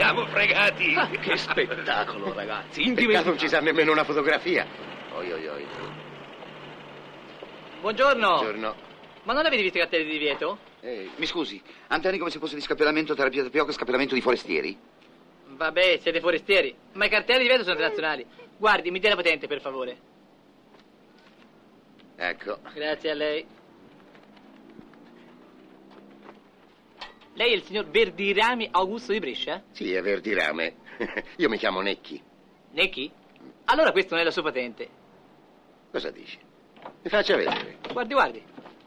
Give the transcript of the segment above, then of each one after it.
Siamo fregati. Che spettacolo, ragazzi. Peccato non ci sa nemmeno una fotografia. Oi, oi, oi. Buongiorno. Buongiorno. Ma non avete visto i cartelli di divieto? Mi scusi, antenni come se fosse di scappellamento, terapia tapioca, scappellamento di forestieri? Vabbè, siete forestieri. Ma i cartelli di divieto sono internazionali. Guardi, mi dia la patente, per favore. Ecco. Grazie a lei. Lei è il signor Verdirame Augusto di Brescia? Sì, è Verdirame. Io mi chiamo Necchi. Necchi? Allora questo non è la sua patente. Cosa dici? Mi faccia vedere. Guardi, guardi.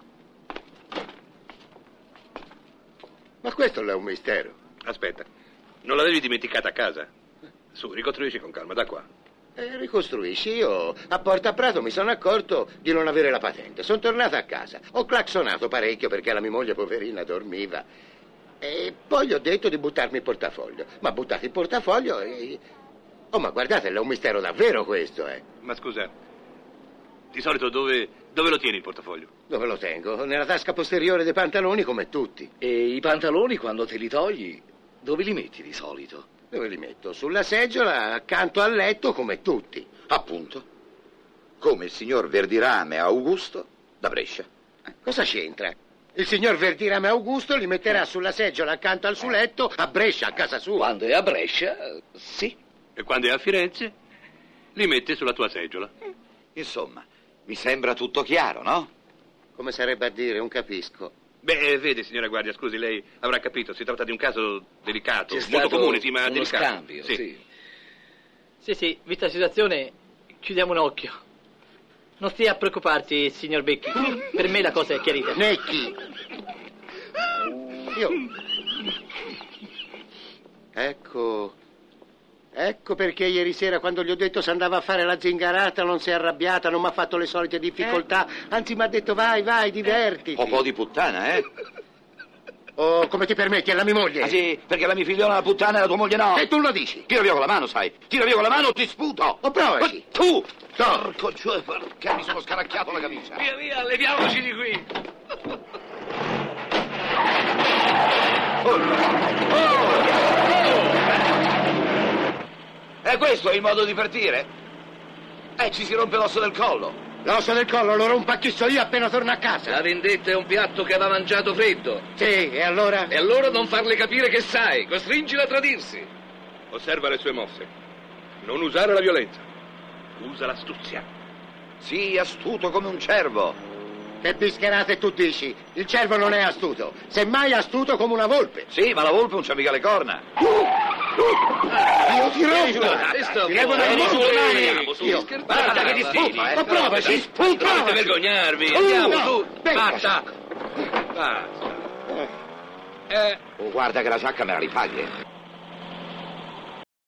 Ma questo è un mistero. Aspetta, non l'avevi dimenticata a casa? Su, ricostruisci con calma, da qua. Ricostruisci. Io a Porta Prato mi sono accorto di non avere la patente. Sono tornato a casa. Ho clacsonato parecchio perché la mia moglie poverina dormiva. E poi gli ho detto di buttarmi il portafoglio. Ma buttato il portafoglio e... Oh, ma guardate, è un mistero davvero questo, Ma scusa, di solito dove lo tieni il portafoglio? Dove lo tengo? Nella tasca posteriore dei pantaloni come tutti. E i pantaloni, quando te li togli, dove li metti di solito? Dove li metto? Sulla seggiola, accanto al letto come tutti. Appunto. Come il signor Verdirame Augusto da Brescia. Cosa c'entra? Il signor Verdirame Augusto li metterà sulla seggiola accanto al suo letto a Brescia, a casa sua. Quando è a Brescia, sì. E quando è a Firenze, li metti sulla tua seggiola. Insomma, mi sembra tutto chiaro, no? Come sarebbe a dire, non capisco. Beh, vedi, signora Guardia, scusi, lei avrà capito, si tratta di un caso delicato, C'è molto stato comune, sì, ma uno delicato. scambio, sì. Sì, vista la situazione, chiudiamo un occhio. Non stia a preoccuparsi, signor Becchi. Per me la cosa è chiarita. Necchi! Io... Ecco perché ieri sera quando gli ho detto se andava a fare la zingarata non si è arrabbiata, non mi ha fatto le solite difficoltà, anzi mi ha detto vai, divertiti. Po' di puttana, eh? Oh, come ti permetti, è la mia moglie? Ah sì, perché la mia figliola è una puttana e la tua moglie no. E tu lo dici? Tira via con la mano, sai. Tira via con la mano o ti sputo. Oh, provaci. Tu! Porco, cioè, perché mi sono scaracchiato la camicia. Via, leviamoci di qui. E questo è il modo di partire? Ci si rompe l'osso del collo. L'osso del collo lo rompa chi so io appena torno a casa. La vendetta è un piatto che va mangiato freddo. Sì, e allora? E allora non farle capire che sai, costringila a tradirsi. Osserva le sue mosse. Non usare la violenza. Usa l'astuzia. Sii astuto come un cervo. Che bischerate tu dici? Il cervo non è astuto, semmai astuto come una volpe. Sì, ma la volpe non c'ha mica le corna. Io ti rompo! Ti levo dal mondo! Io, guarda che ti sputa, Ma provaci, sputa! Non dovete vergognarvi. Andiamo, su. venga. Basta. Oh, guarda che la giacca me la ripagli.